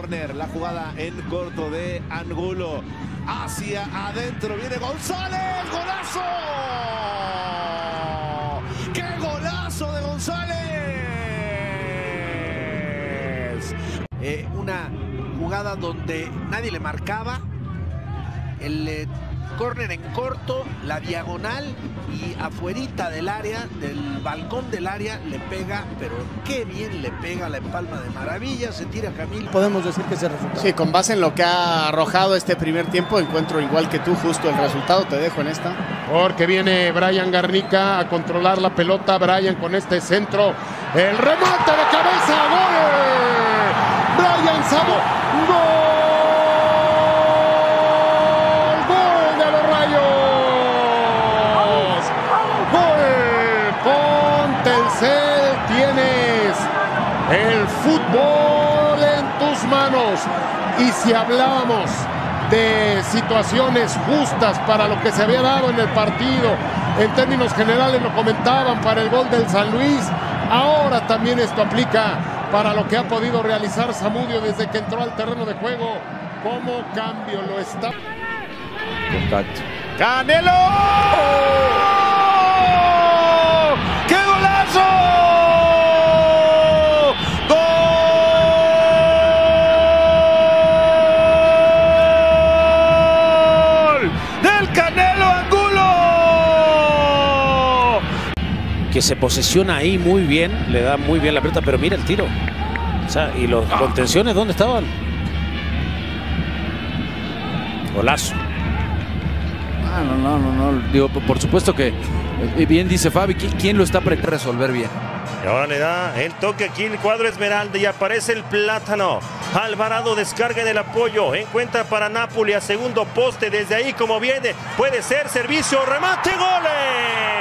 córner, la jugada en corto de Angulo. Hacia adentro viene González. ¡Golazo! ¡Qué golazo de González! Una jugada donde nadie le marcaba. El córner en corto, la diagonal y afuerita del área, del balcón del área, le pega, pero qué bien le pega, la empalma de maravilla, se tira Camilo. Podemos decir que ese resultado. Sí, con base en lo que ha arrojado este primer tiempo, encuentro igual que tú justo el resultado, te dejo en esta. Porque viene Brian Garnica a controlar la pelota, Brian con este centro, el remate de cabeza, ¡gol! Brian Sabo, ¡gol! Tienes el fútbol en tus manos. Y si hablábamos de situaciones justas para lo que se había dado en el partido, en términos generales lo comentaban para el gol del San Luis, ahora también esto aplica para lo que ha podido realizar Zamudio desde que entró al terreno de juego. Como cambio lo está. Contacto. ¡Canelo! ¡Qué golazo! Que se posiciona ahí muy bien, le da muy bien la pelota, pero mira el tiro. O sea, y los contenciones, ¿dónde estaban? Golazo. No. Digo, por supuesto que bien dice Fabi, ¿quién lo está para resolver bien? Y ahora le da el toque aquí el cuadro Esmeralda y aparece el Plátano. Alvarado descarga en el apoyo, encuentra para Napoli a segundo poste, desde ahí como viene, puede ser servicio, remate, goles.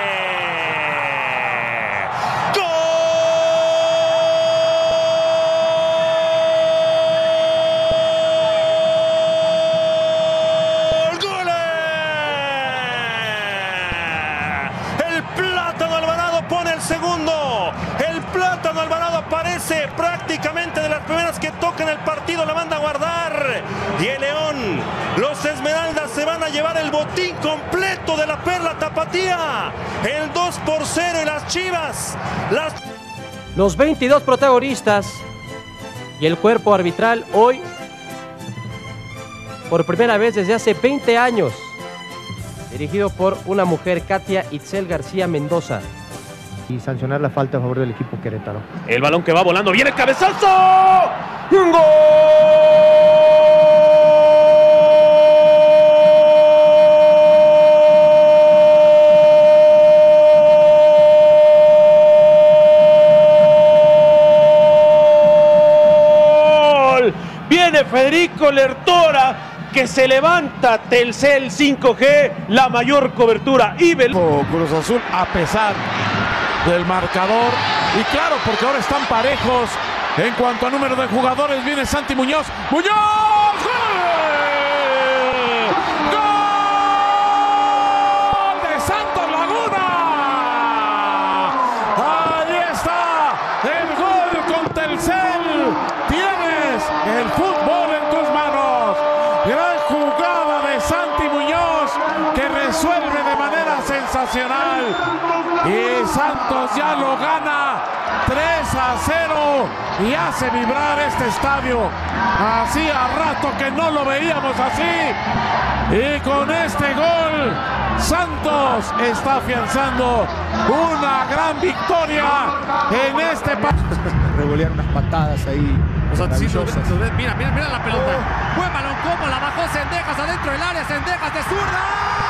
Segundo, el Plátano Alvarado aparece prácticamente de las primeras que tocan el partido, la manda a guardar. Y el León, los Esmeraldas se van a llevar el botín completo de la Perla Tapatía. El 2-0 y las Chivas. Los 22 protagonistas y el cuerpo arbitral hoy, por primera vez desde hace 20 años, dirigido por una mujer, Katia Itzel García Mendoza. Y sancionar la falta a favor del equipo querétaro. El balón que va volando, viene el cabezazo. ¡Gol! Viene Federico Lertora, que se levanta. Telcel 5G, la mayor cobertura. Y Cruz Azul, a pesar del marcador, y claro, porque ahora están parejos en cuanto a número de jugadores. Viene Santi Muñoz. ¡Muñoz! ¡Gol! ¡Gol de Santos Laguna! Ahí está el gol con Telcel. Tienes el fútbol en tus manos. Gran jugada de Santi Muñoz, que resuelve de manera sensacional. Y Santos ya lo gana 3-0 y hace vibrar este estadio. Hacía rato que no lo veíamos así. Y con este gol, Santos está afianzando una gran victoria en este partido. Revolear unas patadas ahí. Mira la pelota. Buen balón, como la bajó Cendejas adentro del área. Cendejas de zurda.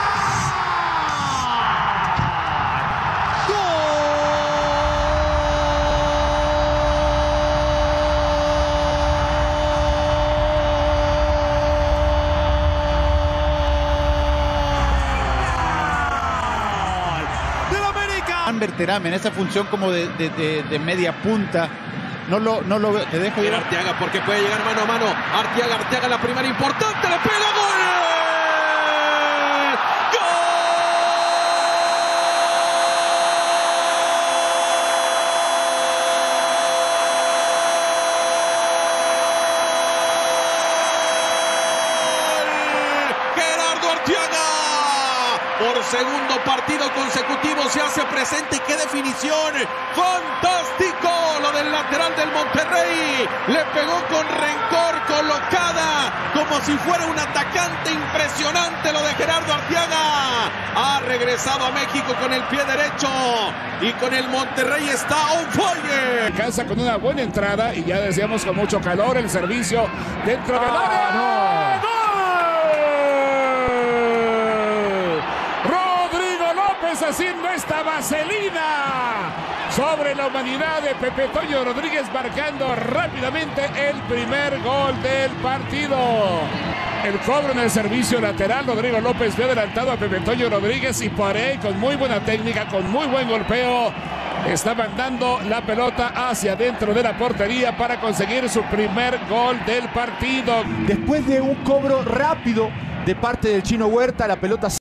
Berterame en esa función como de media punta. No lo te dejo ir. Arteaga, porque puede llegar mano a mano. Arteaga la primera importante, le pega, gol. segundo partido consecutivo se hace presente. ¡Qué definición! ¡Fantástico! Lo del lateral del Monterrey. Le pegó con rencor, colocada como si fuera un atacante. Impresionante lo de Gerardo Arteaga. Ha regresado a México con el pie derecho y con el Monterrey está on fire. Alcanza con una buena entrada y ya decíamos con mucho calor el servicio dentro del área. ¡No! Haciendo esta vaselina sobre la humanidad de Pepe Toño Rodríguez, marcando rápidamente el primer gol del partido. El cobro en el servicio lateral, Rodrigo López ve adelantado a Pepe Toño Rodríguez y por ahí con muy buena técnica, con muy buen golpeo, está mandando la pelota hacia adentro de la portería para conseguir su primer gol del partido. Después de un cobro rápido de parte del Chino Huerta, la pelota